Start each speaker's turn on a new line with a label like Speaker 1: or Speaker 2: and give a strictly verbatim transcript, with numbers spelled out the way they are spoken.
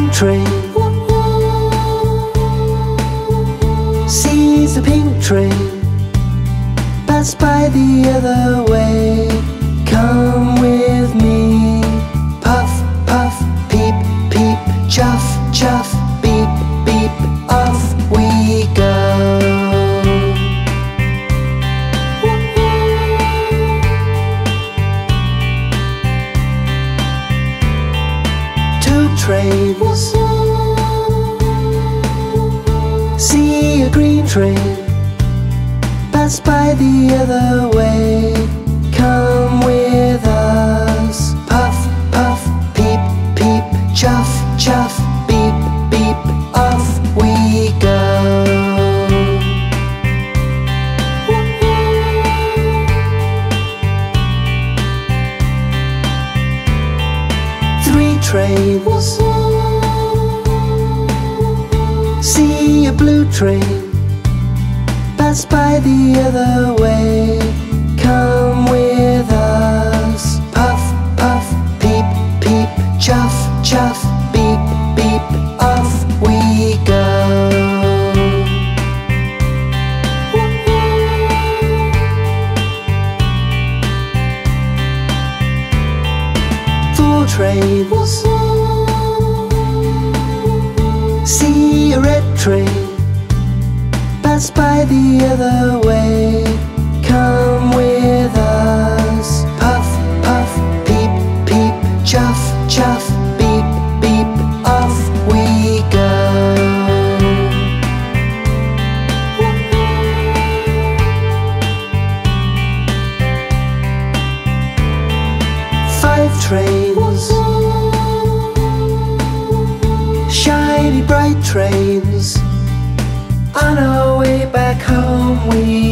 Speaker 1: green train sees a pink train pass by the other way. Come with me. Puff, puff, peep, peep, chuff, chuff, beep, beep, off we go. Two trains see a green train pass by the other way. Come with us. Puff, puff, peep, peep, chuff, chuff, beep, beep, off we go. Three trains see a blue train pass by the other way. Come with us. Puff, puff, peep, peep, chuff, chuff, beep, beep, off we go. Four trains see a red train pass by the other way. Come with us. Puff, puff, peep, peep, chuff, chuff, beep, beep, off we go. Five trains, shiny bright trains, on our way back home we